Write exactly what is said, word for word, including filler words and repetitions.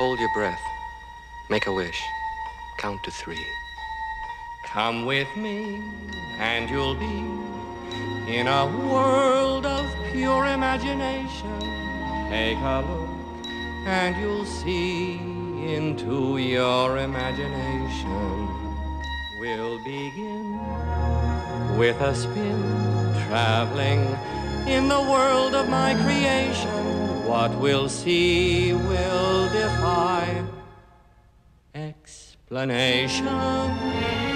Hold your breath. Make a wish. Count to three. Come with me, and you'll be in a world of pure imagination. Take a look, and you'll see into your imagination. We'll begin with a spin, traveling in the world of my creation. What we'll see will defy explanation.